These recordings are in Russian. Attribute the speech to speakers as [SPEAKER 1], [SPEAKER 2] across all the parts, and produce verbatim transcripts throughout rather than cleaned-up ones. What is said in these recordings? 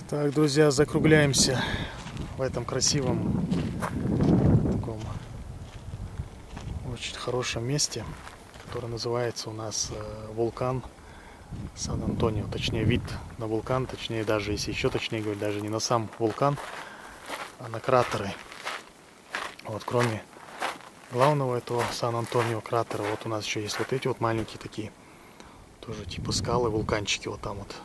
[SPEAKER 1] Так, друзья, закругляемся в этом красивом, таком очень хорошем месте, которое называется у нас э, вулкан Сан-Антонио. Точнее, вид на вулкан, точнее, даже если еще точнее говорить, даже не на сам вулкан, а на кратеры. Вот, кроме главного этого Сан-Антонио кратера, вот у нас еще есть вот эти вот маленькие такие, тоже типа скалы, вулканчики вот там вот.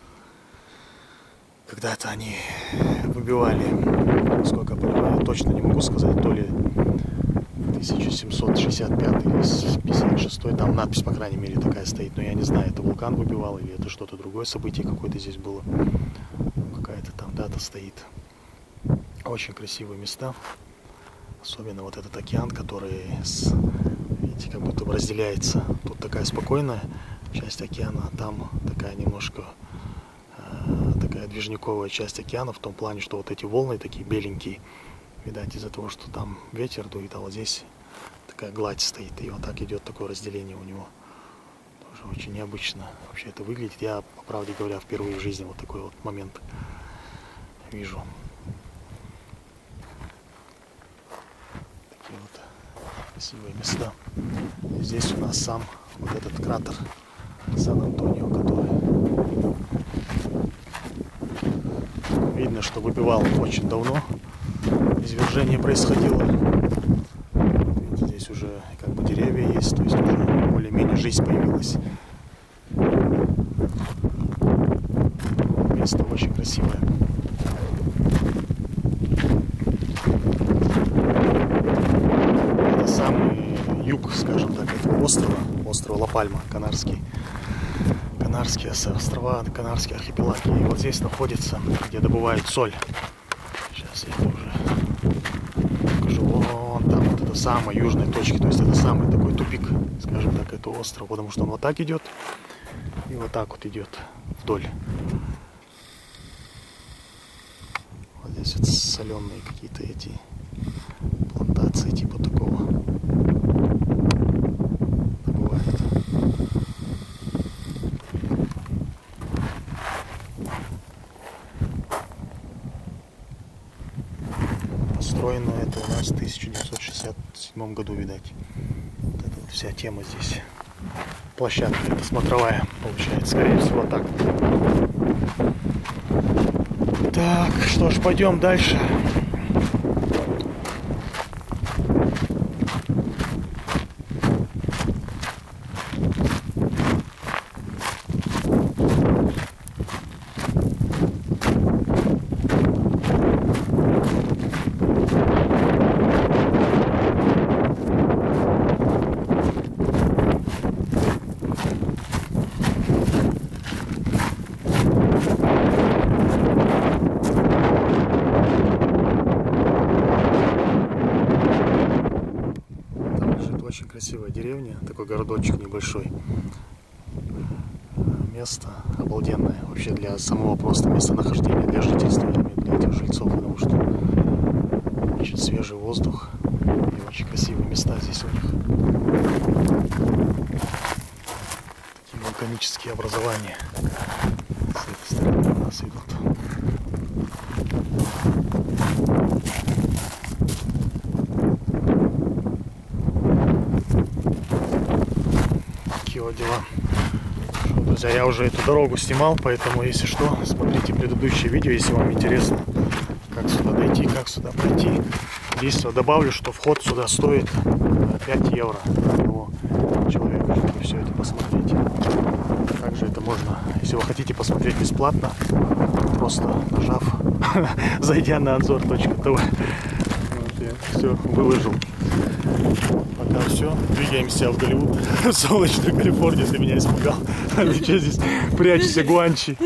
[SPEAKER 1] Когда-то они выбивали, сколько я понимаю, точно не могу сказать, то ли тысяча семьсот шестьдесят пятый или пятьдесят шестой, там надпись, по крайней мере, такая стоит, но я не знаю, это вулкан выбивал или это что-то другое событие какое-то здесь было. Какая-то там дата стоит. Очень красивые места, особенно вот этот океан, который, с, видите, как будто бы разделяется. Тут такая спокойная часть океана, а там такая немножко такая движниковая часть океана, в том плане, что вот эти волны такие беленькие, видать, из-за того, что там ветер дует, а вот здесь такая гладь стоит, и вот так идет такое разделение у него. Тоже очень необычно вообще это выглядит. Я, по правде говоря, впервые в жизни вот такой вот момент вижу. Такие вот красивые места. И здесь у нас сам вот этот кратер Сан-Антонио, который видно, что выбивал очень давно. Извержение происходило. Видите, здесь уже как бы деревья есть, то есть уже более-менее жизнь появилась. Место очень красивое. Это самый юг, скажем так, этого острова, острова Ла-Пальма, Канарский. Канарские острова, Канарский архипелаг. И вот здесь находится, где добывают соль. Сейчас я это уже покажу. Вон там вот это самая южная точка. То есть это самый такой тупик, скажем так, это остров. Потому что он вот так идет и вот так вот идет вдоль. Вот здесь вот соленые какие-то эти плантации типа такого. Построено это у нас в тысяча девятьсот шестьдесят седьмом году, видать. Вот эта вот вся тема здесь. Площадка это смотровая получается, скорее всего, так. Так, что ж, пойдем дальше. Очень красивая деревня, такой городочек небольшой. Место обалденное вообще для самого просто местонахождения, для жительства, для этих жильцов, потому что очень свежий воздух и очень красивые места здесь у них. Такие вулканические образования с этой стороны у нас идут. Дела. Что, друзья, я уже эту дорогу снимал, поэтому, если что, смотрите предыдущее видео, если вам интересно, как сюда дойти, как сюда пройти. Единственное, добавлю, что вход сюда стоит пять евро на одного человека, чтобы все это посмотреть. Также это можно, если вы хотите посмотреть бесплатно, просто нажав, зайдя на обзор точка тэ вэ. Вот, я все выложил. Пока все, двигаемся в Голливуд, в солнечную Калифорнию. Ты меня испугал. Ты что здесь прячешься, гуанчи?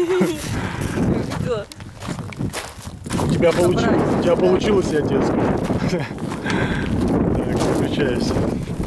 [SPEAKER 1] У тебя, получ... У тебя получилось, я тебе скажу. Так, выключаюсь.